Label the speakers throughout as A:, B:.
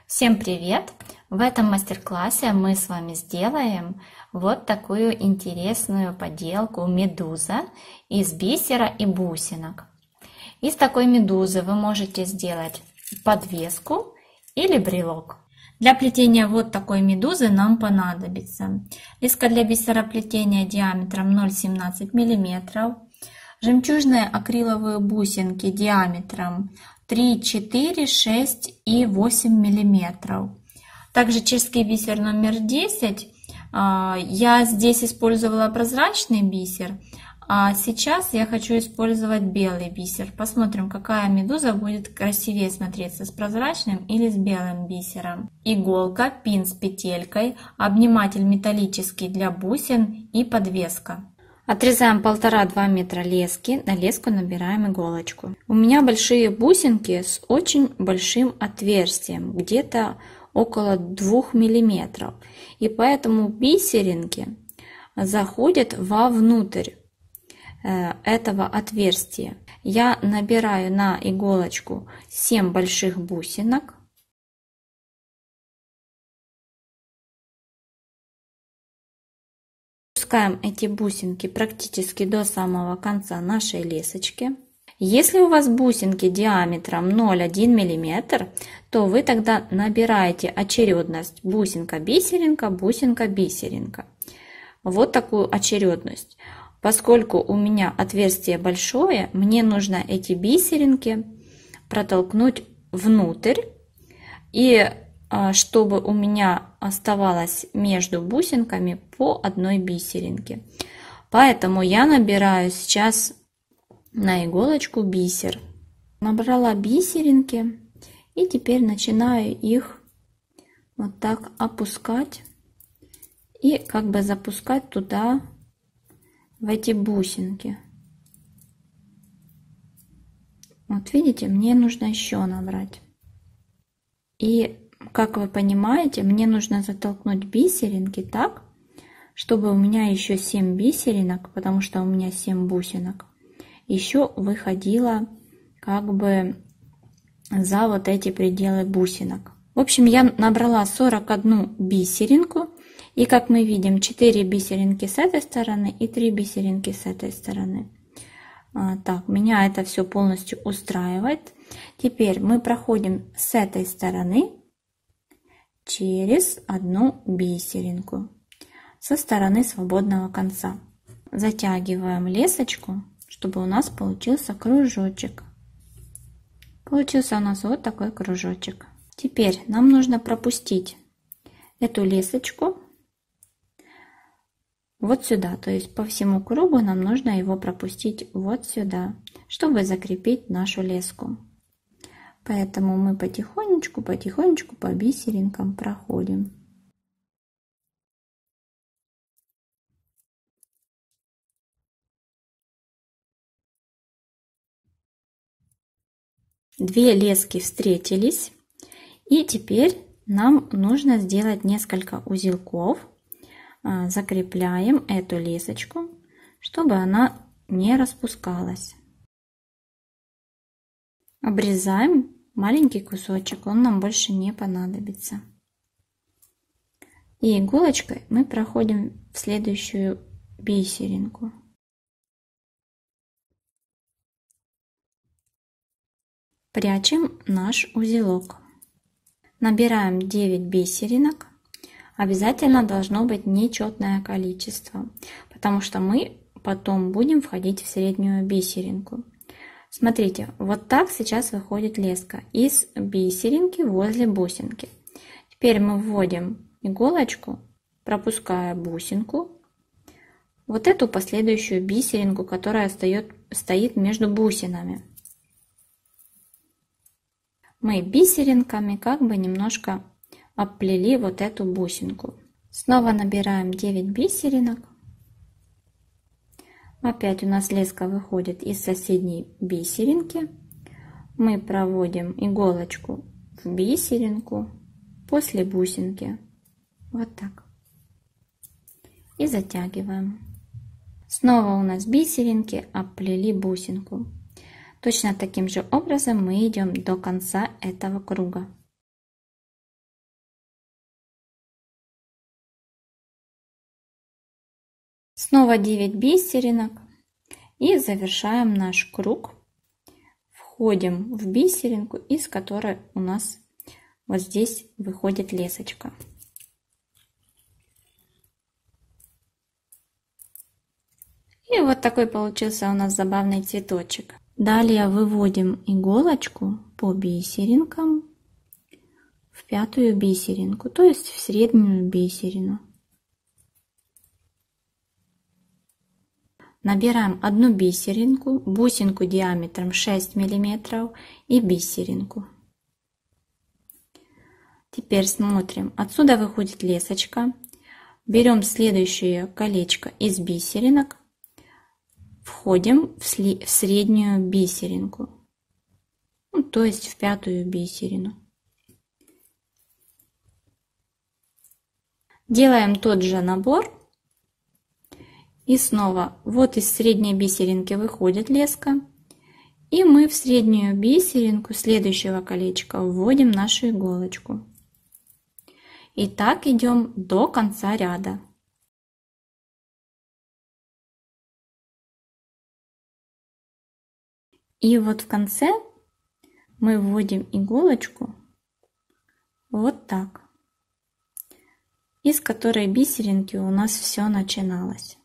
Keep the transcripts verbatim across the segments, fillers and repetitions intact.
A: Всем привет! В этом мастер-классе мы с вами сделаем вот такую интересную поделку медуза из бисера и бусинок. Из такой медузы вы можете сделать подвеску или брелок. Для плетения вот такой медузы нам понадобится леска для бисероплетения диаметром ноль целых семнадцать сотых миллиметра, жемчужные акриловые бусинки диаметром три, четыре, шесть и восемь миллиметров. Также чешский бисер номер десять. Я здесь использовала прозрачный бисер, а сейчас я хочу использовать белый бисер. Посмотрим, какая медуза будет красивее смотреться, с прозрачным или с белым бисером. Иголка, пин с петелькой, обниматель металлический для бусин и подвеска. Отрезаем полтора-два метра лески, на леску набираем иголочку. У меня большие бусинки с очень большим отверстием, где-то около двух миллиметров. И поэтому бисеринки заходят вовнутрь этого отверстия. Я набираю на иголочку семь больших бусинок. Опускаем эти бусинки практически до самого конца нашей лесочки. Если у вас бусинки диаметром ноль целых одна десятая миллиметра, то вы тогда набираете очередность бусинка-бисеринка, бусинка-бисеринка. Вот такую очередность. Поскольку у меня отверстие большое, мне нужно эти бисеринки протолкнуть внутрь, и чтобы у меня оставалось между бусинками по одной бисеринке. Поэтому я набираю сейчас на иголочку бисер. Набрала бисеринки и теперь начинаю их вот так опускать и как бы запускать туда, в эти бусинки. Вот видите, мне нужно еще набрать. И как вы понимаете, мне нужно затолкнуть бисеринки так, чтобы у меня еще семь бисеринок, потому что у меня семь бусинок, еще выходило как бы за вот эти пределы бусинок. В общем, я набрала сорок одну бисеринку, и как мы видим, четыре бисеринки с этой стороны и три бисеринки с этой стороны. Так, меня это все полностью устраивает. Теперь мы проходим с этой стороны через одну бисеринку со стороны свободного конца. Затягиваем лесочку, чтобы у нас получился кружочек. Получился у нас вот такой кружочек. Теперь нам нужно пропустить эту лесочку вот сюда, то есть по всему кругу нам нужно его пропустить вот сюда, чтобы закрепить нашу леску. Поэтому мы потихонечку, потихонечку по бисеринкам проходим. Две лески встретились, и теперь нам нужно сделать несколько узелков. Закрепляем эту лесочку, чтобы она не распускалась. Обрезаем маленький кусочек, он нам больше не понадобится. И иголочкой мы проходим в следующую бисеринку. Прячем наш узелок. Набираем девять бисеринок. Обязательно должно быть нечетное количество, потому что мы потом будем входить в среднюю бисеринку. Смотрите, вот так сейчас выходит леска из бисеринки возле бусинки. Теперь мы вводим иголочку, пропуская бусинку, вот эту последующую бисеринку, которая стоит, стоит между бусинами. Мы бисеринками как бы немножко обплели вот эту бусинку. Снова набираем девять бисеринок. Опять у нас леска выходит из соседней бисеринки. Мы проводим иголочку в бисеринку после бусинки. Вот так. И затягиваем. Снова у нас бисеринки обплели бусинку. Точно таким же образом мы идем до конца этого круга. Снова девять бисеринок и завершаем наш круг. Входим в бисеринку, из которой у нас вот здесь выходит лесочка. И вот такой получился у нас забавный цветочек. Далее выводим иголочку по бисеринкам в пятую бисеринку, то есть в среднюю бисерину. Набираем одну бисеринку, бусинку диаметром шесть миллиметров и бисеринку. Теперь смотрим, отсюда выходит лесочка. Берем следующее колечко из бисеринок, входим в среднюю бисеринку, ну, то есть в пятую бисерину. Делаем тот же набор. И снова вот из средней бисеринки выходит леска. И мы в среднюю бисеринку следующего колечка вводим нашу иголочку. И так идем до конца ряда. И вот в конце мы вводим иголочку вот так, из которой бисеринки у нас все начиналось.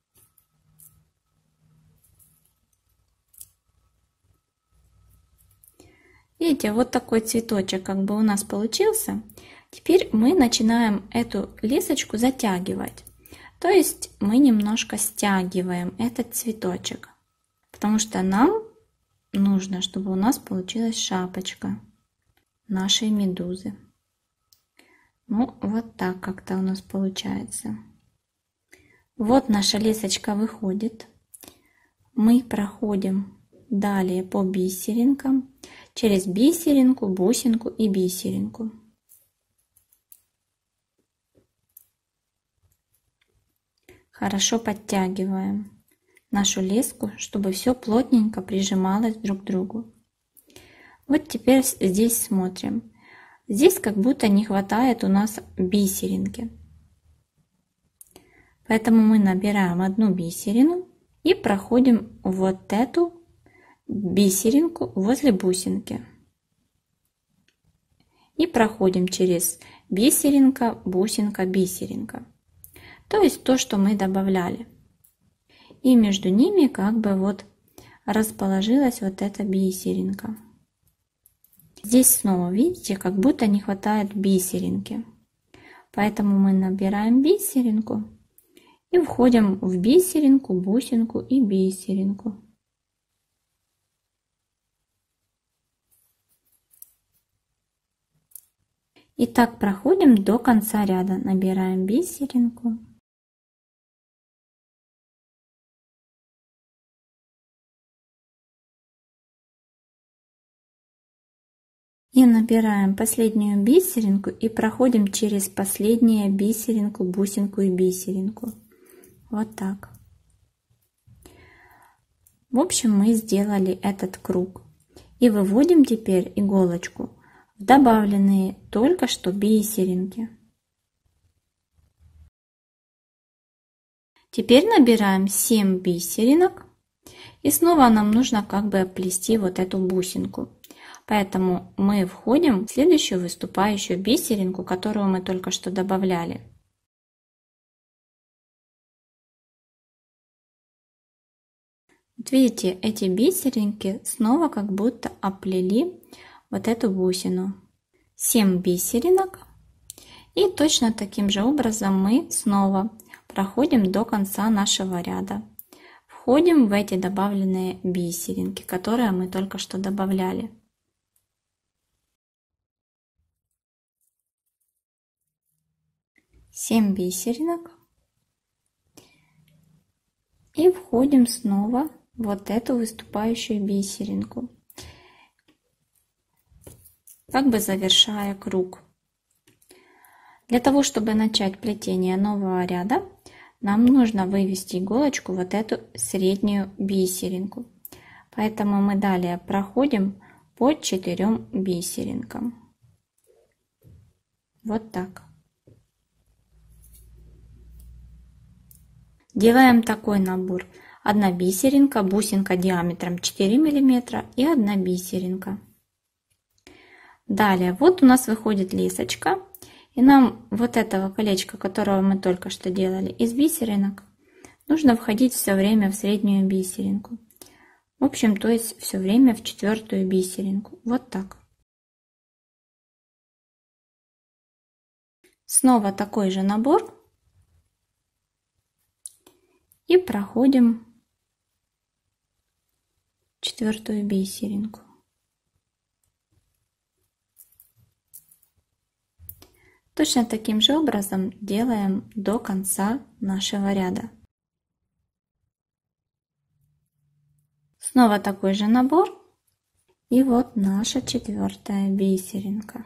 A: Видите, вот такой цветочек как бы у нас получился. Теперь мы начинаем эту лесочку затягивать. То есть мы немножко стягиваем этот цветочек, потому что нам нужно, чтобы у нас получилась шапочка нашей медузы. Ну, вот так как-то у нас получается. Вот наша лесочка выходит. Мы проходим далее по бисеринкам, через бисеринку, бусинку и бисеринку. Хорошо подтягиваем нашу леску, чтобы все плотненько прижималось друг к другу. Вот теперь здесь смотрим. Здесь как будто не хватает у нас бисеринки. Поэтому мы набираем одну бисерину и проходим вот эту бисеринку возле бусинки. И проходим через бисеринка, бусинка, бисеринка. То есть то, что мы добавляли. И между ними как бы вот расположилась вот эта бисеринка. Здесь снова, видите, как будто не хватает бисеринки. Поэтому мы набираем бисеринку и входим в бисеринку, бусинку и бисеринку. И так проходим до конца ряда. Набираем бисеринку. И набираем последнюю бисеринку и проходим через последнюю бисеринку, бусинку и бисеринку. Вот так. В общем, мы сделали этот круг. И выводим теперь иголочку в добавленные только что бисеринки. Теперь набираем семь бисеринок. И снова нам нужно как бы оплести вот эту бусинку. Поэтому мы входим в следующую выступающую бисеринку, которую мы только что добавляли. Вот видите, эти бисеринки снова как будто оплели вот эту бусину. семь бисеринок. И точно таким же образом мы снова проходим до конца нашего ряда. Входим в эти добавленные бисеринки, которые мы только что добавляли. семь бисеринок. И входим снова в вот эту выступающую бисеринку, как бы завершая круг. Для того, чтобы начать плетение нового ряда, нам нужно вывести иголочку вот эту среднюю бисеринку. Поэтому мы далее проходим по четырем бисеринкам. Вот так. Делаем такой набор. Одна бисеринка, бусинка диаметром четыре миллиметра и одна бисеринка. Далее, вот у нас выходит лесочка. И нам вот этого колечка, которого мы только что делали из бисеринок, нужно входить все время в среднюю бисеринку. В общем, то есть все время в четвертую бисеринку. Вот так. Снова такой же набор. И проходим четвертую бисеринку. Точно таким же образом делаем до конца нашего ряда. Снова такой же набор. И вот наша четвертая бисеринка.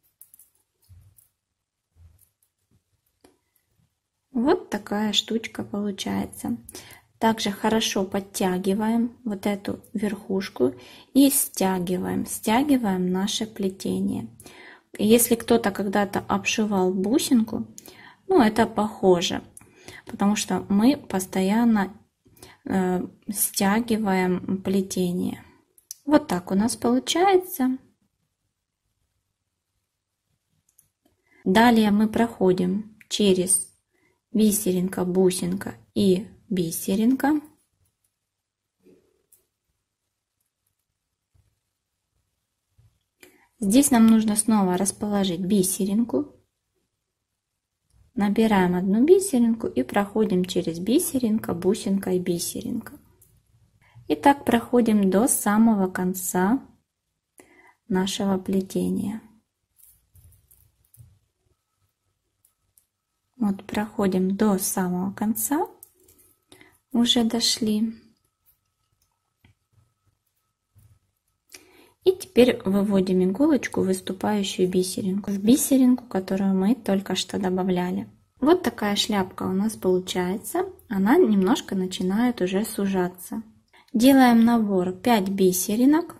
A: Вот такая штучка получается. Также хорошо подтягиваем вот эту верхушку и стягиваем, стягиваем наше плетение. Если кто-то когда-то обшивал бусинку, ну это похоже, потому что мы постоянно э, стягиваем плетение. Вот так у нас получается. Далее мы проходим через бисеринка, бусинка и бисеринка. Здесь нам нужно снова расположить бисеринку. Набираем одну бисеринку и проходим через бисеринка, бусинка и бисеринка. И так проходим до самого конца нашего плетения. Вот проходим до самого конца, уже дошли. И теперь выводим иголочку в выступающую бисеринку, в бисеринку, которую мы только что добавляли. Вот такая шляпка у нас получается. Она немножко начинает уже сужаться. Делаем набор пять бисеринок.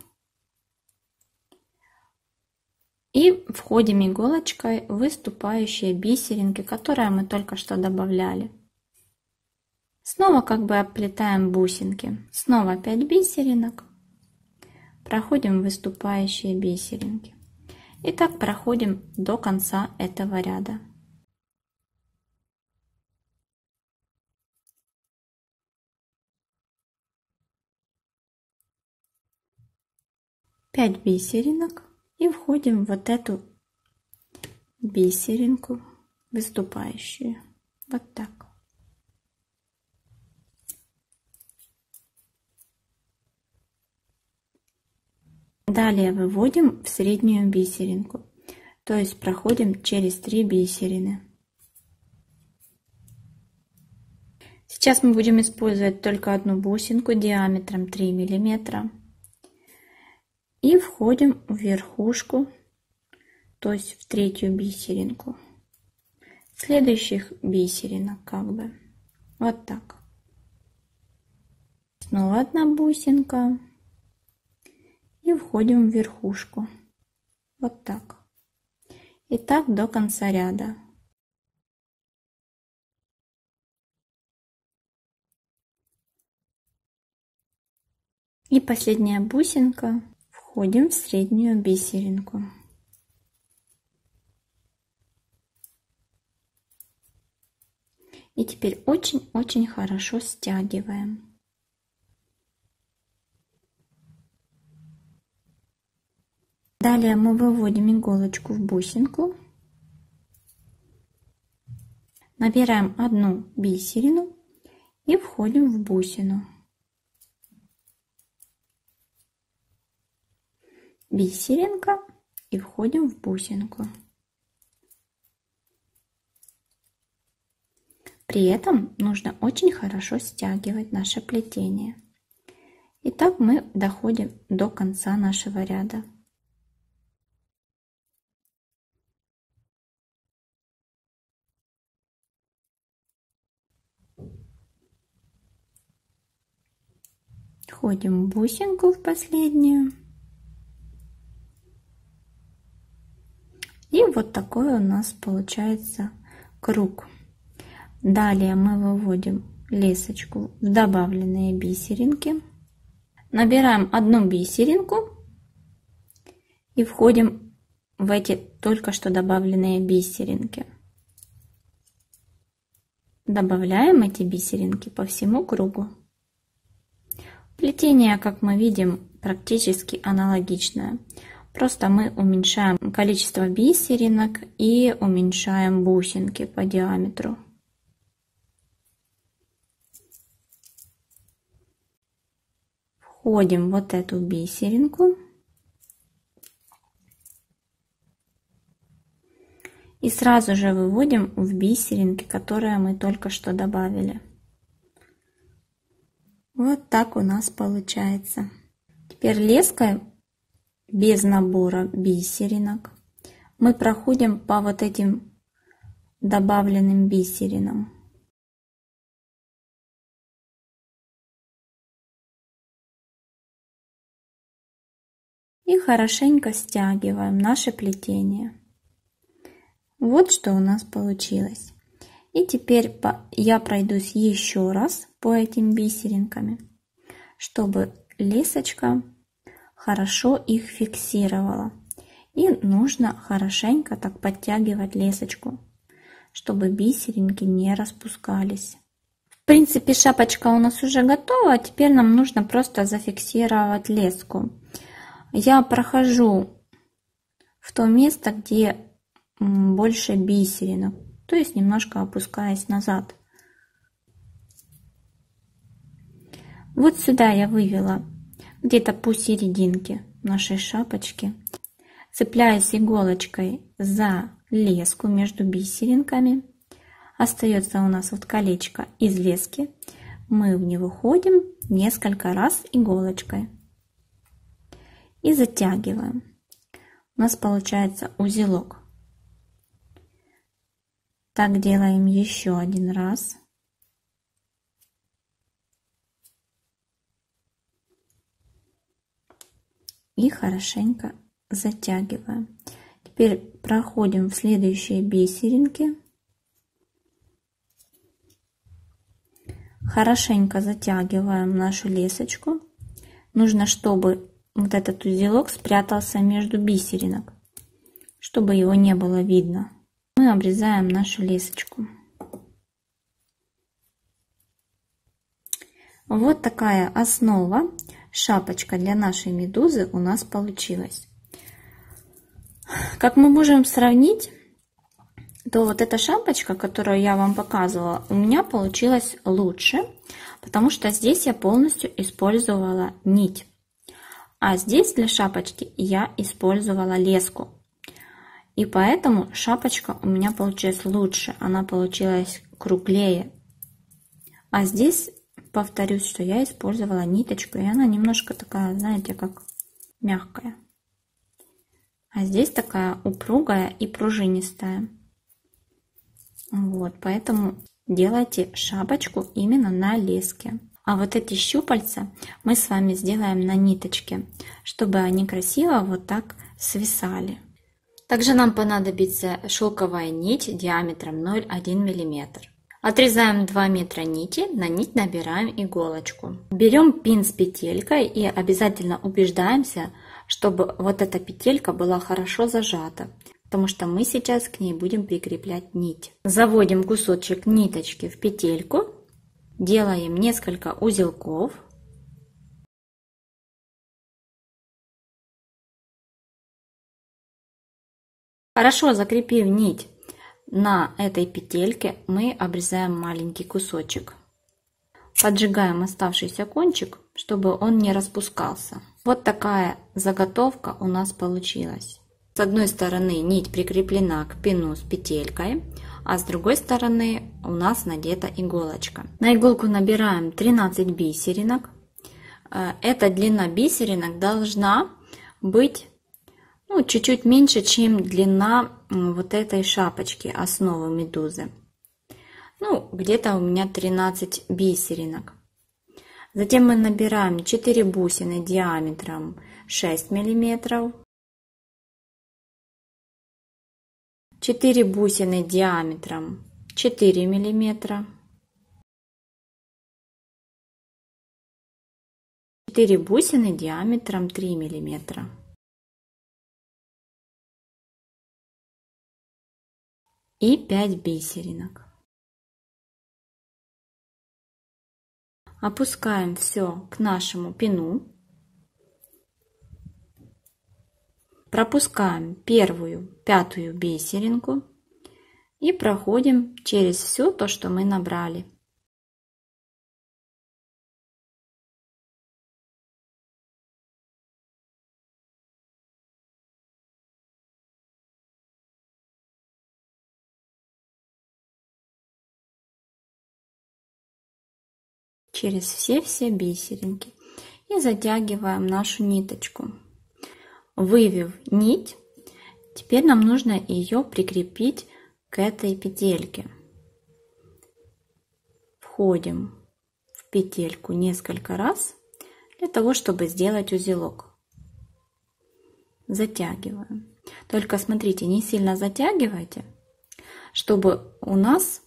A: И входим иголочкой в выступающие бисеринки, которые мы только что добавляли. Снова как бы оплетаем бусинки. Снова пять бисеринок. Проходим выступающие бисеринки. И так проходим до конца этого ряда. пять бисеринок. И входим в вот эту бисеринку выступающую. Вот так. Далее выводим в среднюю бисеринку. То есть проходим через три бисерины. Сейчас мы будем использовать только одну бусинку диаметром три миллиметра. И входим в верхушку, то есть в третью бисеринку следующих бисеринок, как бы вот так. Снова одна бусинка и входим в верхушку, вот так. И так до конца ряда. И последняя бусинка. Входим в среднюю бисеринку. И теперь очень-очень хорошо стягиваем. Далее мы выводим иголочку в бусинку. Набираем одну бисерину и входим в бусину. Бисеринка и входим в бусинку. При этом нужно очень хорошо стягивать наше плетение. И так мы доходим до конца нашего ряда. Входим в бусинку в последнюю. И вот такой у нас получается круг. Далее мы выводим лесочку в добавленные бисеринки, набираем одну бисеринку и входим в эти только что добавленные бисеринки. Добавляем эти бисеринки по всему кругу. Плетение, как мы видим, практически аналогичное. Просто мы уменьшаем количество бисеринок и уменьшаем бусинки по диаметру. Входим в вот эту бисеринку. И сразу же выводим в бисеринки, которые мы только что добавили. Вот так у нас получается. Теперь леской без набора бисеринок мы проходим по вот этим добавленным бисеринам. И хорошенько стягиваем наше плетение. Вот что у нас получилось. И теперь я пройдусь еще раз по этим бисеринкам, чтобы лесочка хорошо их фиксировала. И нужно хорошенько так подтягивать лесочку, чтобы бисеринки не распускались. В принципе, шапочка у нас уже готова. Теперь нам нужно просто зафиксировать леску. Я прохожу в то место, где больше бисеринок, то есть немножко опускаясь назад. Вот сюда я вывела где-то посерединке нашей шапочки, цепляюсь иголочкой за леску между бисеринками. Остается у нас вот колечко из лески, мы в него входим несколько раз иголочкой и затягиваем. У нас получается узелок. Так делаем еще один раз. И хорошенько затягиваем. Теперь проходим в следующие бисеринки. Хорошенько затягиваем нашу лесочку. Нужно, чтобы вот этот узелок спрятался между бисеринок, чтобы его не было видно. Мы обрезаем нашу лесочку. Вот такая основа, шапочка для нашей медузы у нас получилась. Как мы можем сравнить, то вот эта шапочка, которую я вам показывала, у меня получилась лучше, потому что здесь я полностью использовала нить. А здесь для шапочки я использовала леску. И поэтому шапочка у меня получилась лучше, она получилась круглее. А здесь, повторюсь, что я использовала ниточку, и она немножко такая, знаете, как мягкая. А здесь такая упругая и пружинистая. Вот, поэтому делайте шапочку именно на леске. А вот эти щупальца мы с вами сделаем на ниточке, чтобы они красиво вот так свисали. Также нам понадобится шелковая нить диаметром ноль целых одна десятая миллиметра. Отрезаем два метра нити, на нить набираем иголочку. Берем пин с петелькой и обязательно убеждаемся, чтобы вот эта петелька была хорошо зажата, потому что мы сейчас к ней будем прикреплять нить. Заводим кусочек ниточки в петельку, делаем несколько узелков. Хорошо закрепив нить на этой петельке, мы обрезаем маленький кусочек. Поджигаем оставшийся кончик, чтобы он не распускался. Вот такая заготовка у нас получилась. С одной стороны нить прикреплена к пину с петелькой, а с другой стороны у нас надета иголочка. На иголку набираем тринадцать бисеринок. Эта длина бисеринок должна быть ну, чуть-чуть меньше, чем длина вот этой шапочки, основы медузы. Ну, где-то у меня тринадцать бисеринок. Затем мы набираем четыре бусины диаметром шесть миллиметров. четыре бусины диаметром четыре миллиметра. четыре бусины диаметром три миллиметра. И пять бисеринок. Опускаем все к нашему пину. Пропускаем первую, пятую бисеринку и проходим через все то, что мы набрали. Через все-все бисеринки и затягиваем нашу ниточку. Вывев нить, теперь нам нужно ее прикрепить к этой петельке. Входим в петельку несколько раз для того, чтобы сделать узелок. Затягиваем. Только смотрите, не сильно затягивайте, чтобы у нас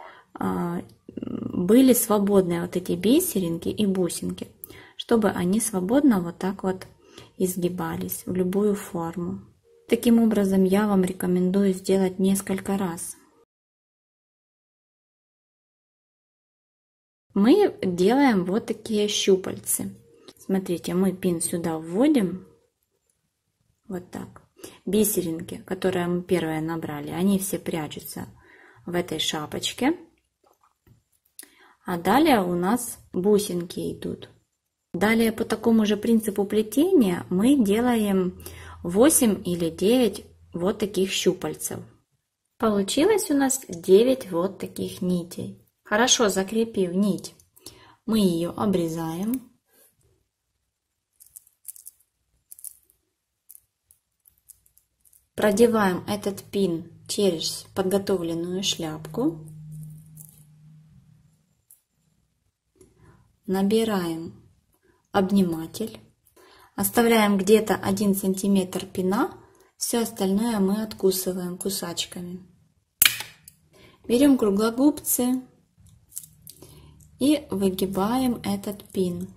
A: были свободные вот эти бисеринки и бусинки, чтобы они свободно вот так вот изгибались в любую форму. Таким образом, я вам рекомендую сделать несколько раз. Мы делаем вот такие щупальцы. Смотрите, мы пин сюда вводим, вот так. Бисеринки, которые мы первые набрали, они все прячутся в этой шапочке. А далее у нас бусинки идут. Далее по такому же принципу плетения мы делаем восемь или девять вот таких щупальцев. Получилось у нас девять вот таких нитей. Хорошо закрепив нить, мы ее обрезаем. Продеваем этот пин через подготовленную шляпку. Набираем обниматель, оставляем где-то один сантиметр пина, все остальное мы откусываем кусачками. Берем круглогубцы и выгибаем этот пин.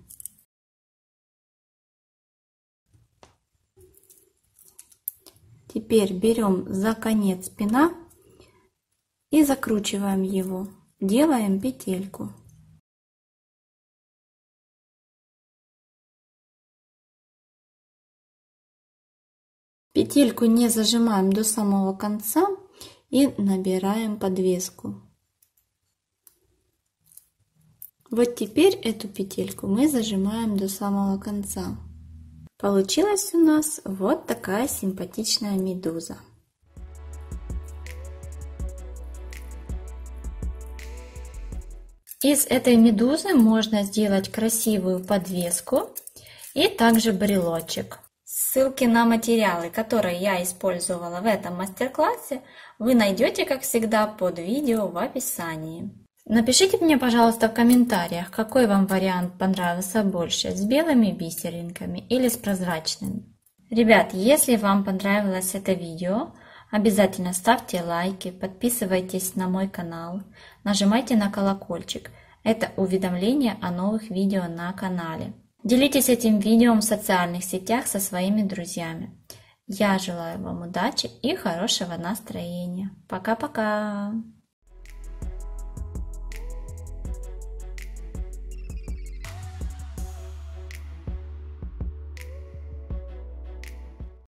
A: Теперь берем за конец пина и закручиваем его, делаем петельку. Петельку не зажимаем до самого конца и набираем подвеску. Вот теперь эту петельку мы зажимаем до самого конца. Получилась у нас вот такая симпатичная медуза. Из этой медузы можно сделать красивую подвеску и также брелочек. Ссылки на материалы, которые я использовала в этом мастер-классе, вы найдете, как всегда, под видео в описании. Напишите мне, пожалуйста, в комментариях, какой вам вариант понравился больше, с белыми бисеринками или с прозрачными. Ребят, если вам понравилось это видео, обязательно ставьте лайки, подписывайтесь на мой канал, нажимайте на колокольчик. Это уведомление о новых видео на канале. Делитесь этим видео в социальных сетях со своими друзьями. Я желаю вам удачи и хорошего настроения. Пока-пока!